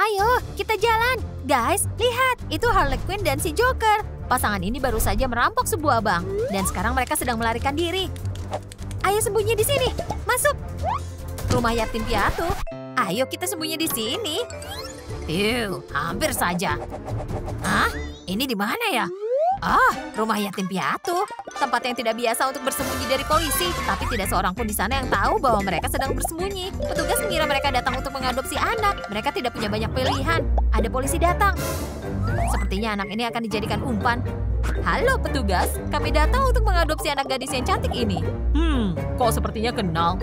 Ayo, kita jalan. Guys, lihat. Itu Harley Quinn dan si Joker. Pasangan ini baru saja merampok sebuah bank. Dan sekarang mereka sedang melarikan diri. Ayo sembunyi di sini. Masuk. Rumah yatim piatu. Ayo kita sembunyi di sini. Hampir saja. Hah? Ini di mana ya? Rumah yatim piatu. Tempat yang tidak biasa untuk bersembunyi dari polisi. Tapi tidak seorang pun di sana yang tahu bahwa mereka sedang bersembunyi. Petugas mengira mereka datang untuk mengadopsi anak. Mereka tidak punya banyak pilihan. Ada polisi datang. Sepertinya anak ini akan dijadikan umpan. Halo petugas, kami datang untuk mengadopsi anak gadis yang cantik ini. Kok sepertinya kenal.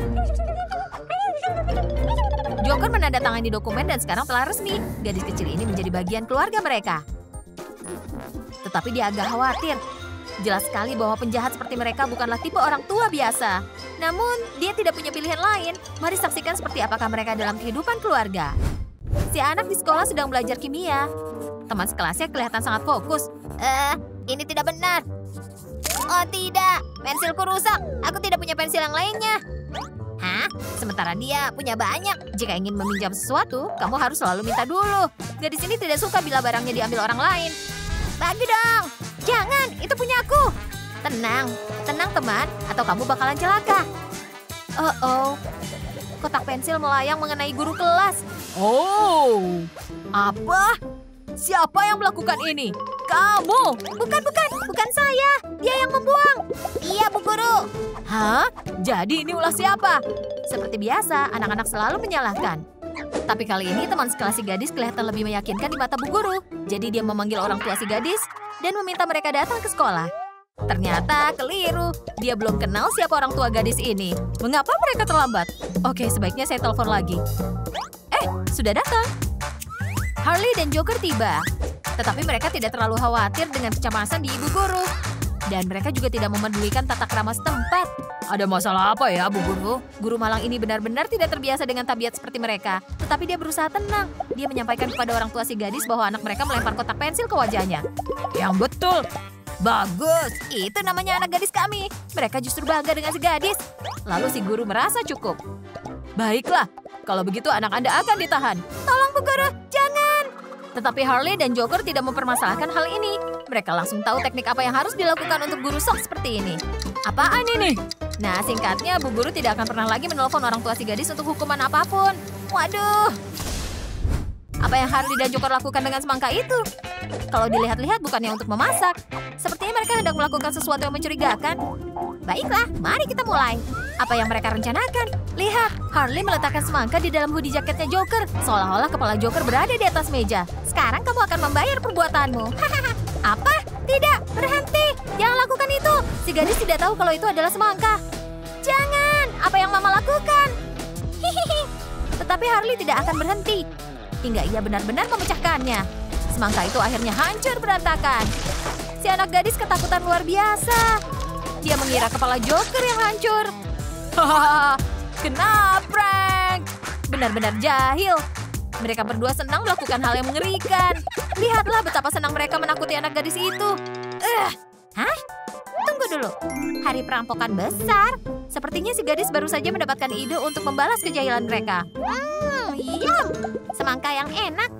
Joker menandatangani dokumen dan sekarang telah resmi. Gadis kecil ini menjadi bagian keluarga mereka. Tetapi dia agak khawatir. Jelas sekali bahwa penjahat seperti mereka bukanlah tipe orang tua biasa. Namun, dia tidak punya pilihan lain. Mari saksikan seperti apakah mereka dalam kehidupan keluarga. Si anak di sekolah sedang belajar kimia. Teman sekelasnya kelihatan sangat fokus. Ini tidak benar. Oh tidak, pensilku rusak. Aku tidak punya pensil yang lainnya. Hah? Sementara dia punya banyak. Jika ingin meminjam sesuatu, kamu harus selalu minta dulu. Gadis ini tidak suka bila barangnya diambil orang lain. Bagi dong. Jangan, itu punya aku. Tenang, tenang teman, atau kamu bakalan celaka. Kotak pensil melayang mengenai guru kelas. Apa? Siapa yang melakukan ini? Kamu! Bukan saya. Dia yang membuang. Iya, Bu Guru. Hah? Jadi ini ulah siapa? Seperti biasa, anak-anak selalu menyalahkan. Tapi kali ini teman sekelas si gadis kelihatan lebih meyakinkan di mata Bu Guru. Jadi dia memanggil orang tua si gadis dan meminta mereka datang ke sekolah. Ternyata keliru. Dia belum kenal siapa orang tua gadis ini. Mengapa mereka terlambat? Oke, sebaiknya saya telepon lagi. Sudah datang. Harley dan Joker tiba. Tetapi mereka tidak terlalu khawatir dengan kecemasan di Ibu Guru. Dan mereka juga tidak memedulikan tata krama setempat. Ada masalah apa ya, Bu Guru? Guru malang ini benar-benar tidak terbiasa dengan tabiat seperti mereka. Tetapi dia berusaha tenang. Dia menyampaikan kepada orang tua si gadis bahwa anak mereka melempar kotak pensil ke wajahnya. Yang betul. Bagus, itu namanya anak gadis kami. Mereka justru bangga dengan si gadis. Lalu si guru merasa cukup. Baiklah, kalau begitu anak Anda akan ditahan. Tolong Bu Guru, jangan. Tetapi Harley dan Joker tidak mempermasalahkan hal ini. Mereka langsung tahu teknik apa yang harus dilakukan untuk guru sok seperti ini. Apaan ini? Nah, singkatnya Bu Guru tidak akan pernah lagi menelpon orang tua si gadis untuk hukuman apapun. Waduh. Apa yang Harley dan Joker lakukan dengan semangka itu? Kalau dilihat-lihat bukannya untuk memasak. Sepertinya mereka hendak melakukan sesuatu yang mencurigakan. Baiklah, mari kita mulai. Apa yang mereka rencanakan? Lihat, Harley meletakkan semangka di dalam hoodie jaketnya Joker. Seolah-olah kepala Joker berada di atas meja. Sekarang kamu akan membayar perbuatanmu. Apa? Tidak, berhenti. Jangan lakukan itu. Si gadis tidak tahu kalau itu adalah semangka. Jangan, apa yang Mama lakukan? Hihihi. Tetapi Harley tidak akan berhenti. Hingga ia benar-benar memecahkannya. Semangka itu akhirnya hancur berantakan. Si anak gadis ketakutan luar biasa. Dia mengira kepala Joker yang hancur. Hahaha, kena prank. Benar-benar jahil. Mereka berdua senang melakukan hal yang mengerikan. Lihatlah betapa senang mereka menakuti anak gadis itu. Hah? Tunggu dulu. Hari perampokan besar. Sepertinya si gadis baru saja mendapatkan ide untuk membalas kejahilan mereka. Yum. Semangka yang enak.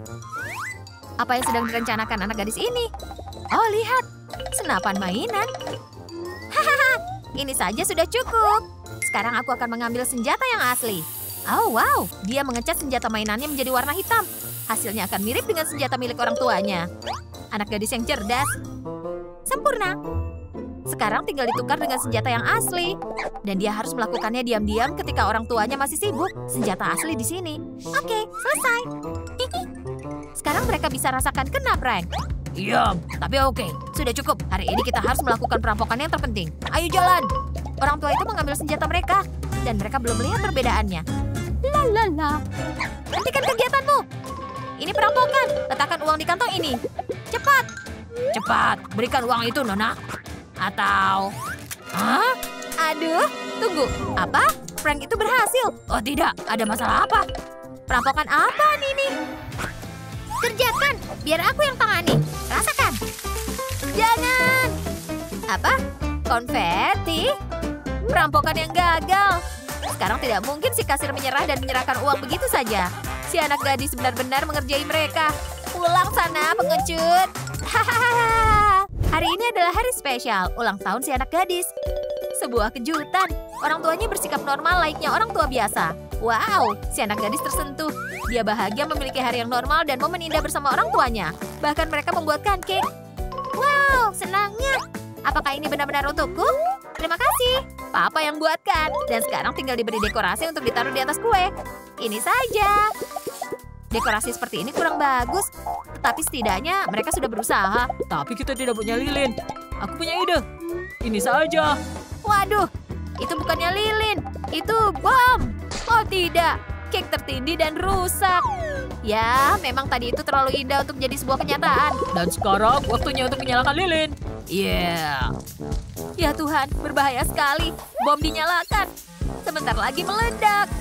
Apa yang sedang direncanakan anak gadis ini? Oh, lihat. Senapan mainan. Hahaha, ini saja sudah cukup. Sekarang aku akan mengambil senjata yang asli. Oh, wow. Dia mengecat senjata mainannya menjadi warna hitam. Hasilnya akan mirip dengan senjata milik orang tuanya. Anak gadis yang cerdas. Sempurna. Sekarang tinggal ditukar dengan senjata yang asli. Dan dia harus melakukannya diam-diam ketika orang tuanya masih sibuk. Senjata asli di sini. Oke, selesai. Sekarang mereka bisa rasakan kena prank. Iya, tapi oke. Sudah cukup. Hari ini kita harus melakukan perampokan yang terpenting. Ayo jalan. Orang tua itu mengambil senjata mereka. Dan mereka belum melihat perbedaannya. Lalala. Hentikan kegiatanmu. Ini perampokan. Letakkan uang di kantong ini. Cepat. Cepat. Berikan uang itu, Nona. Atau... Hah? Aduh, tunggu. Apa? Prank itu berhasil. Oh tidak, ada masalah apa? Perampokan apa ini? Kerjakan, biar aku yang tangani. Rasakan. Jangan. Apa? Konfeti? Perampokan yang gagal. Sekarang tidak mungkin si kasir menyerah dan menyerahkan uang begitu saja. Si anak gadis benar-benar mengerjai mereka. Pulang sana, pengecut. Hahaha. Hari ini adalah hari spesial, ulang tahun si anak gadis. Sebuah kejutan. Orang tuanya bersikap normal layaknya orang tua biasa. Wow, si anak gadis tersentuh. Dia bahagia memiliki hari yang normal dan momen indah bersama orang tuanya. Bahkan mereka membuatkan cake. Wow, senangnya. Apakah ini benar-benar untukku? Terima kasih. Papa yang buatkan. Dan sekarang tinggal diberi dekorasi untuk ditaruh di atas kue. Ini saja. Dekorasi seperti ini kurang bagus. Tetapi setidaknya mereka sudah berusaha. Tapi kita tidak punya lilin. Aku punya ide. Ini saja. Waduh, itu bukannya lilin. Itu bom. Oh tidak, cake tertindih dan rusak. Ya, memang tadi itu terlalu indah untuk menjadi sebuah kenyataan. Dan sekarang waktunya untuk menyalakan lilin. Yeah. Ya Tuhan, berbahaya sekali. Bom dinyalakan. Sebentar lagi meledak.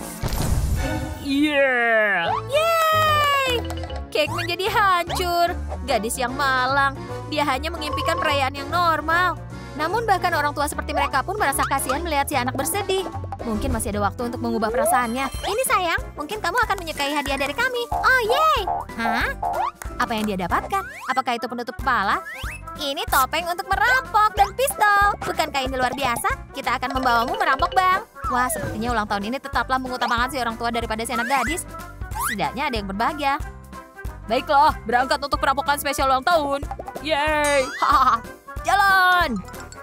Yeah. Yeay! Cake menjadi hancur. Gadis yang malang. Dia hanya mengimpikan perayaan yang normal. Namun bahkan orang tua seperti mereka pun merasa kasihan melihat si anak bersedih. Mungkin masih ada waktu untuk mengubah perasaannya. Ini sayang, mungkin kamu akan menyukai hadiah dari kami. Oh yeay! Hah? Apa yang dia dapatkan? Apakah itu penutup kepala? Ini topeng untuk merampok dan pistol. Bukankah ini luar biasa? Kita akan membawamu merampok bank. Wah, sepertinya ulang tahun ini tetaplah mengutamakan si orang tua daripada si anak gadis. Setidaknya ada yang berbahagia. Baiklah, berangkat untuk perampokan spesial ulang tahun. Yeay! Hahaha, jalan!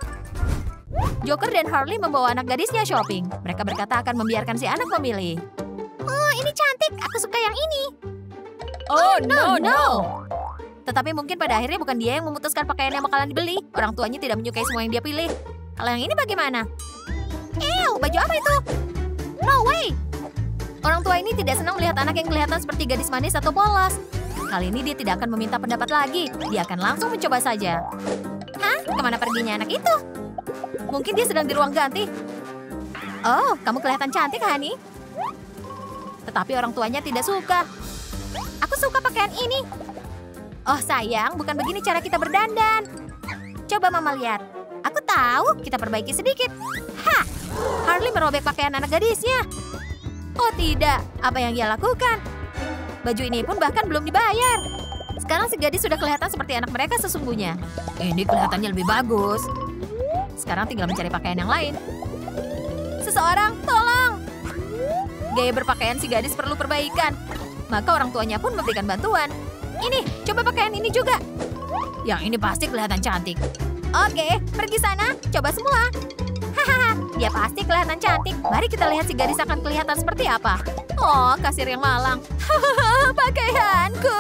Joker dan Harley membawa anak gadisnya shopping. Mereka berkata akan membiarkan si anak memilih. Oh, ini cantik. Aku suka yang ini. Oh, no. Tetapi mungkin pada akhirnya bukan dia yang memutuskan pakaian yang bakalan dibeli. Orang tuanya tidak menyukai semua yang dia pilih. Kalau yang ini bagaimana? Ew, baju apa itu? No way! Orang tua ini tidak senang melihat anak yang kelihatan seperti gadis manis atau polos. Kali ini dia tidak akan meminta pendapat lagi. Dia akan langsung mencoba saja. Hah? Kemana perginya anak itu? Mungkin dia sedang di ruang ganti. Oh, kamu kelihatan cantik, Hani. Tetapi orang tuanya tidak suka. Aku suka pakaian ini. Oh sayang, bukan begini cara kita berdandan. Coba mama lihat. Aku tahu, kita perbaiki sedikit. Hah! Harley merobek pakaian anak gadisnya. Oh tidak, apa yang dia lakukan? Baju ini pun bahkan belum dibayar. Sekarang si gadis sudah kelihatan seperti anak mereka sesungguhnya. Ini kelihatannya lebih bagus. Sekarang tinggal mencari pakaian yang lain. Seseorang, tolong! Gaya berpakaian si gadis perlu perbaikan. Maka orang tuanya pun memberikan bantuan. Ini, coba pakaian ini juga. Yang ini pasti kelihatan cantik. Oke, pergi sana, coba semua. Hahaha, dia pasti kelihatan cantik. Mari kita lihat si gadis akan kelihatan seperti apa. Oh, kasir yang malang. Hahaha, pakaianku.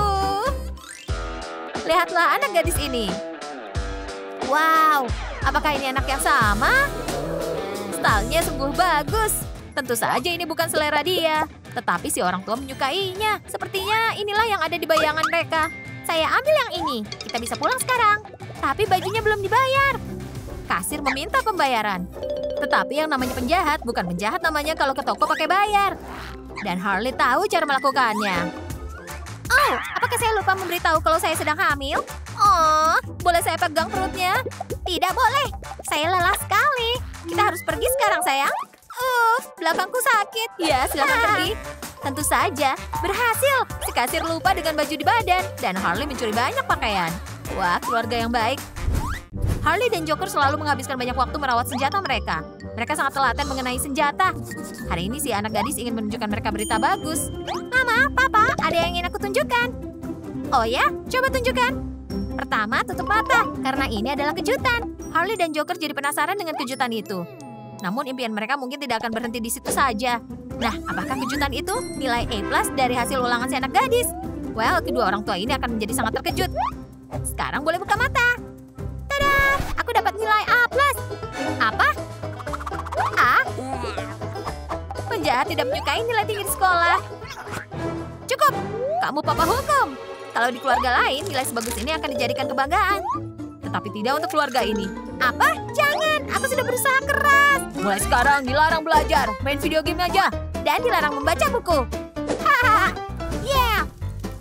Lihatlah anak gadis ini. Wow, apakah ini anak yang sama? Stylenya sungguh bagus. Tentu saja ini bukan selera dia. Tetapi si orang tua menyukainya. Sepertinya inilah yang ada di bayangan mereka. Saya ambil yang ini. Kita bisa pulang sekarang. Tapi bajunya belum dibayar. Kasir meminta pembayaran. Tetapi yang namanya penjahat bukan penjahat namanya kalau ke toko pakai bayar. Dan Harley tahu cara melakukannya. Oh, apakah saya lupa memberitahu kalau saya sedang hamil? Oh, boleh saya pegang perutnya? Tidak boleh. Saya lelah sekali. Kita harus pergi sekarang, sayang. Belakangku sakit. Ya, silakan pergi. Tentu saja, berhasil. Si kasir lupa dengan baju di badan. Dan Harley mencuri banyak pakaian. Wah, keluarga yang baik. Harley dan Joker selalu menghabiskan banyak waktu merawat senjata mereka. Mereka sangat telaten mengenai senjata. Hari ini si anak gadis ingin menunjukkan mereka berita bagus. Mama, Papa, ada yang ingin aku tunjukkan. Oh ya? Coba tunjukkan. Pertama, tutup mata. Karena ini adalah kejutan. Harley dan Joker jadi penasaran dengan kejutan itu. Namun impian mereka mungkin tidak akan berhenti di situ saja. Nah, apakah kejutan itu? Nilai A+ dari hasil ulangan si anak gadis. Well, kedua orang tua ini akan menjadi sangat terkejut. Sekarang boleh buka mata. Tada! Aku dapat nilai A+. Apa? A? Penjahat tidak menyukai nilai tinggi di sekolah. Cukup! Kamu papa hukum. Kalau di keluarga lain, nilai sebagus ini akan dijadikan kebanggaan. Tetapi tidak untuk keluarga ini. Apa? Jangan! Aku sudah berusaha keras. Mulai sekarang dilarang belajar. Main video game aja. Dan dilarang membaca buku. Hahaha! Yeah!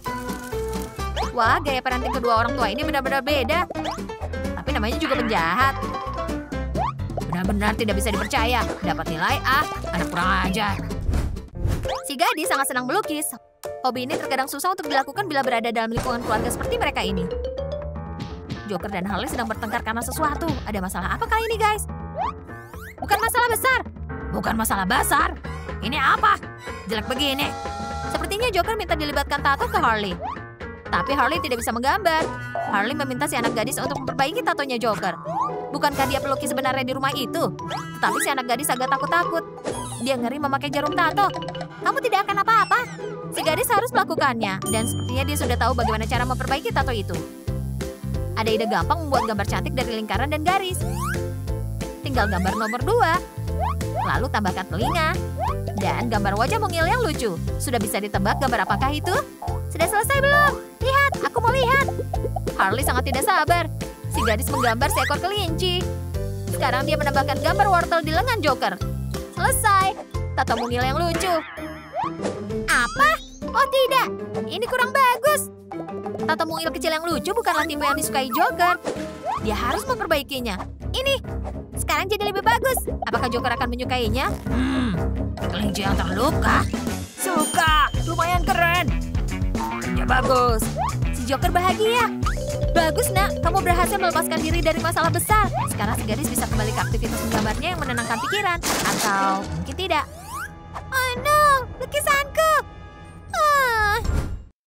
Wah, gaya parenting kedua orang tua ini benar-benar beda. Tapi namanya juga penjahat. Benar-benar tidak bisa dipercaya. Dapat nilai A, anak kurang ajar. Si gadis sangat senang melukis. Hobi ini terkadang susah untuk dilakukan bila berada dalam lingkungan keluarga seperti mereka ini. Joker dan Harley sedang bertengkar karena sesuatu. Ada masalah apa kali ini, guys? Bukan masalah besar. Bukan masalah besar. Ini apa? Jelek begini. Sepertinya Joker minta dilibatkan tato ke Harley. Tapi Harley tidak bisa menggambar. Harley meminta si anak gadis untuk memperbaiki tatonya Joker. Bukankah dia pelukis sebenarnya di rumah itu? Tetapi si anak gadis agak takut-takut. Dia ngeri memakai jarum tato. Kamu tidak akan apa-apa. Si gadis harus melakukannya. Dan sepertinya dia sudah tahu bagaimana cara memperbaiki tato itu. Ada ide gampang membuat gambar cantik dari lingkaran dan garis. Tinggal gambar nomor 2. Lalu tambahkan telinga. Dan gambar wajah mungil yang lucu. Sudah bisa ditebak gambar apakah itu? Sudah selesai belum? Lihat, aku mau lihat. Harley sangat tidak sabar. Si gadis menggambar seekor kelinci. Sekarang dia menambahkan gambar wortel di lengan Joker. Selesai. Tato mungil yang lucu. Apa? Oh tidak, ini kurang bagus. Tato mungil kecil yang lucu bukanlah tipe yang disukai Joker. Dia harus memperbaikinya. Ini, sekarang jadi lebih bagus. Apakah Joker akan menyukainya? Kelinci yang terluka. Suka, lumayan keren. Ya bagus. Si Joker bahagia. Bagus nak, kamu berhasil melepaskan diri dari masalah besar. Sekarang si gadis bisa kembali ke aktivitas menggambarnya yang menenangkan pikiran. Atau mungkin tidak. Oh no, lukisanku.